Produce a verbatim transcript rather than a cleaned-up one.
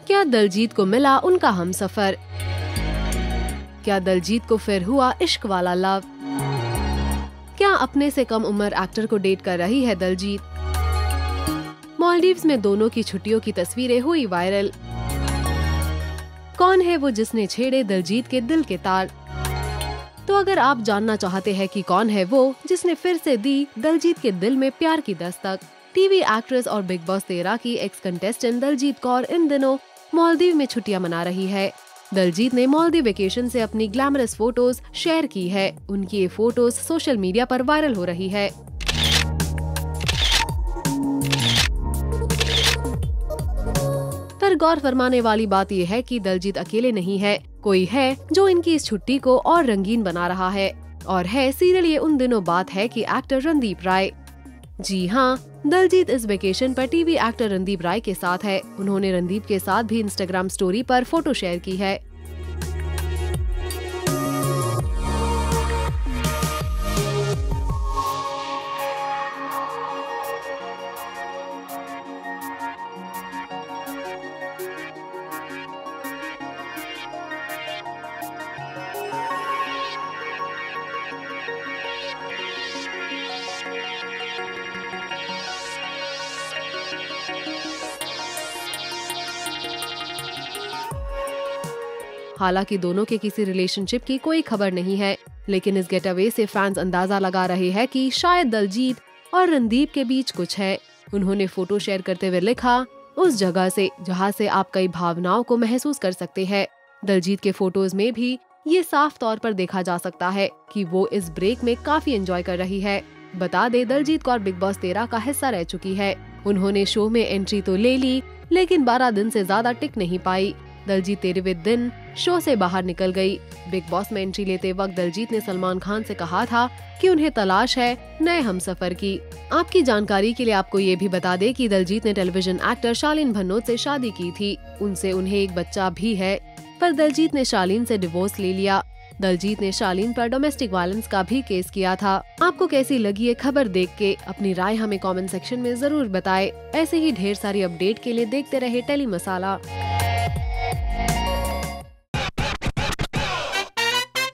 क्या दलजीत को मिला उनका हमसफर? क्या दलजीत को फिर हुआ इश्क वाला लव? क्या अपने से कम उम्र एक्टर को डेट कर रही है दलजीत? मालदीव्स में दोनों की छुट्टियों की तस्वीरें हुई वायरल। कौन है वो जिसने छेड़े दलजीत के दिल के तार? तो अगर आप जानना चाहते हैं कि कौन है वो जिसने फिर से दी दलजीत के दिल में प्यार की दस्तक, टीवी एक्ट्रेस और बिग बॉस तेरह की एक्स कंटेस्टेंट दलजीत कौर इन दिनों मालदीव में छुट्टियां मना रही है। दलजीत ने मालदीव वेकेशन से अपनी ग्लैमरस फोटोज शेयर की है। उनकी ये फोटोज सोशल मीडिया पर वायरल हो रही है। पर गौर फरमाने वाली बात यह है कि दलजीत अकेले नहीं है, कोई है जो इनकी इस छुट्टी को और रंगीन बना रहा है, और है सीरियल ये उन दिनों बात है कि एक्टर रणदीप राय। जी हाँ, दलजीत इस वेकेशन पर टीवी एक्टर रणदीप राय के साथ है। उन्होंने रणदीप के साथ भी इंस्टाग्राम स्टोरी पर फोटो शेयर की है। हालांकि दोनों के किसी रिलेशनशिप की कोई खबर नहीं है, लेकिन इस गेट अवे से फैंस अंदाजा लगा रहे हैं कि शायद दलजीत और रणदीप के बीच कुछ है। उन्होंने फोटो शेयर करते हुए लिखा, उस जगह से जहां से आप कई भावनाओं को महसूस कर सकते हैं। दलजीत के फोटोज में भी ये साफ तौर पर देखा जा सकता है कि वो इस ब्रेक में काफी एंजॉय कर रही है। बता दे, दलजीत कौर बिग बॉस तेरह का हिस्सा रह चुकी है। उन्होंने शो में एंट्री तो ले ली, लेकिन बारह दिन से ज्यादा टिक नहीं पाई। दलजीत तेरहवें दिन शो से बाहर निकल गई। बिग बॉस में एंट्री लेते वक्त दलजीत ने सलमान खान से कहा था कि उन्हें तलाश है नए हमसफर की। आपकी जानकारी के लिए आपको ये भी बता दे कि दलजीत ने टेलीविजन एक्टर शालीन भनोट से शादी की थी। उनसे उन्हें एक बच्चा भी है, पर दलजीत ने शालीन से डिवोर्स ले लिया। दलजीत ने शालीन पर डोमेस्टिक वायलेंस का भी केस किया था। आपको कैसी लगी ये खबर देख के? अपनी राय हमें कमेंट सेक्शन में जरूर बताएं। ऐसे ही ढेर सारी अपडेट के लिए देखते रहे टेली मसाला।